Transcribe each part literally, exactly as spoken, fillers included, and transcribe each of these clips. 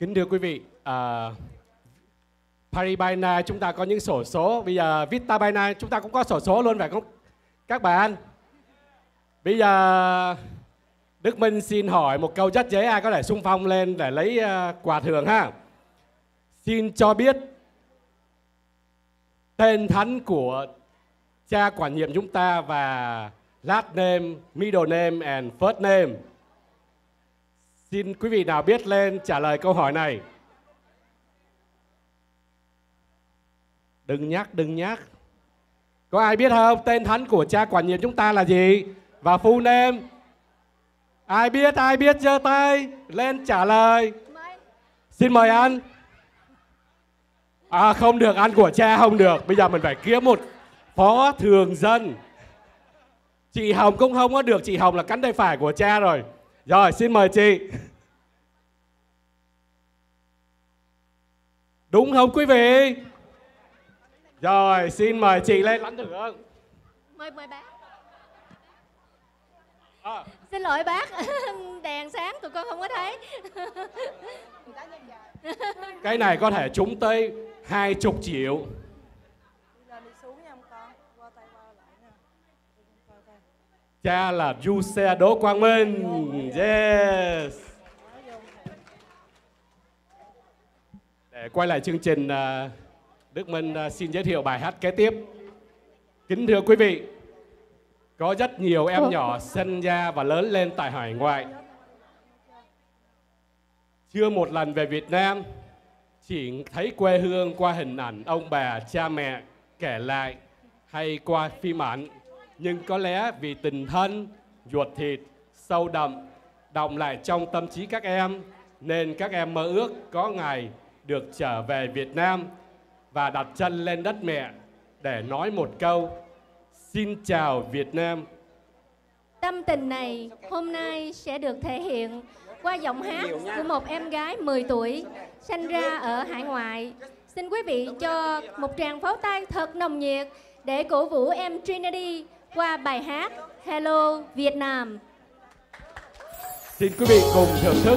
Kính thưa quý vị, à, Paris by Night chúng ta có những xổ số. Bây giờ Vita by Night chúng ta cũng có xổ số luôn phải không các bạn? Bây giờ Đức Minh xin hỏi một câu rất dễ, ai có thể xung phong lên để lấy uh, quà thưởng ha. Xin cho biết tên thánh của cha quản nhiệm chúng ta và last name, middle name and first name. Xin quý vị nào biết lên trả lời câu hỏi này. Đừng nhắc, đừng nhắc. Có ai biết không? Tên thánh của cha quản nhiệm chúng ta là gì? Và full name. Ai biết, ai biết giơ tay lên trả lời. Xin mời anh. À không được, ăn của cha không được. Bây giờ mình phải kiếm một phó thường dân. Chị Hồng cũng không có được. Chị Hồng là cánh tay phải của cha rồi. Rồi xin mời chị. Đúng không quý vị? Rồi xin mời chị lên lãnh thưởng. Mời mời bác. À. Xin lỗi bác. Đèn sáng tụi con không có thấy. Cái này có thể trúng tới hai chục triệu. Cha là Du Xe Đỗ Quang Minh. Yes. Để quay lại chương trình, Đức Minh xin giới thiệu bài hát kế tiếp. Kính thưa quý vị, có rất nhiều em nhỏ sinh ra và lớn lên tại hải ngoại. Chưa một lần về Việt Nam, chỉ thấy quê hương qua hình ảnh ông bà, cha mẹ kể lại hay qua phim ảnh. Nhưng có lẽ vì tình thân, ruột thịt, sâu đậm, đọng lại trong tâm trí các em, nên các em mơ ước có ngày được trở về Việt Nam và đặt chân lên đất mẹ để nói một câu: xin chào Việt Nam. Tâm tình này hôm nay sẽ được thể hiện qua giọng hát của một em gái mười tuổi, sinh ra ở hải ngoại. Xin quý vị cho một tràng pháo tay thật nồng nhiệt để cổ vũ em Trinity qua bài hát Hello Việt Nam. Xin quý vị cùng thưởng thức.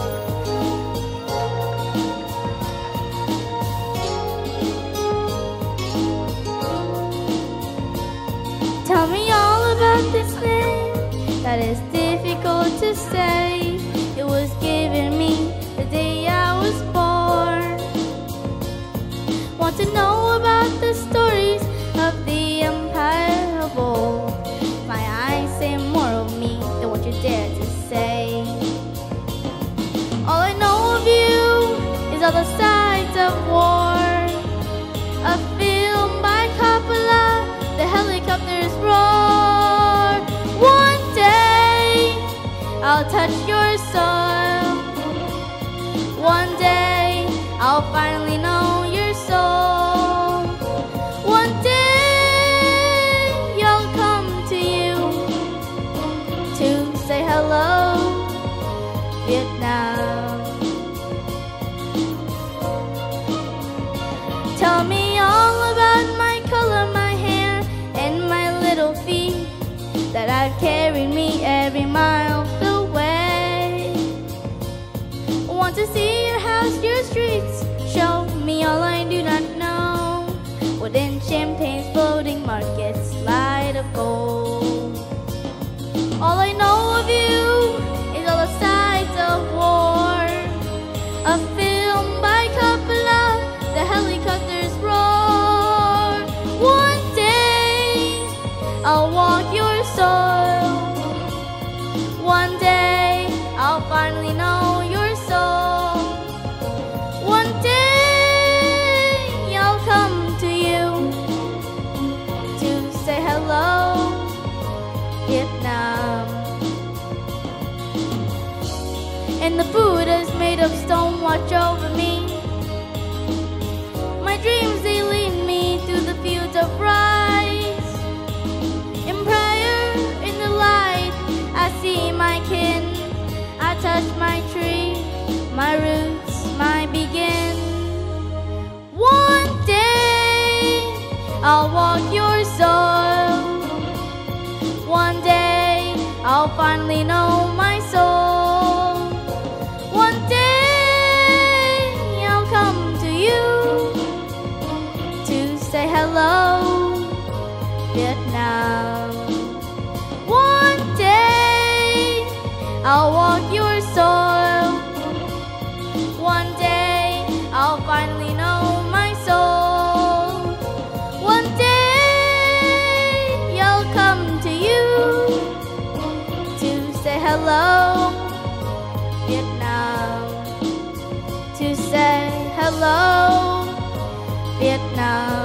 Tell me all about this name that is difficult to say. It was given me the day I was born. Want to know about the stories of the empire of old. My eyes say more of me than what you dare to say. All I know of you is all the sides of war. A film by Coppola, the helicopters roar. One day I'll touch your soil. One day I'll finally know your soul. One day I'll come to you to say hello, Vietnam. Tell me all about my color, my hair, and my little feet that I've carried me every mile the way. Want to see your house, your streets, show me all I do not know. Wooden champagne's floating markets, light of gold. All I know of you is all the sides of war. A film by Coppola, the helicopters roar. One day I'll walk your soil. One day I'll finally know your soul. One day I'll come to you to say hello, Vietnam. And the Buddhas made of stone watch over me. My dreams, they lead me through the fields of rice. In prayer, in the light, I see my kin. I touch my tree, my roots, my begin. One day I'll walk your soil. One day I'll finally know my soul. One day I'll walk your soil. One day I'll finally know my soul. One day I'll come to you to say hello, Vietnam. To say hello, Vietnam.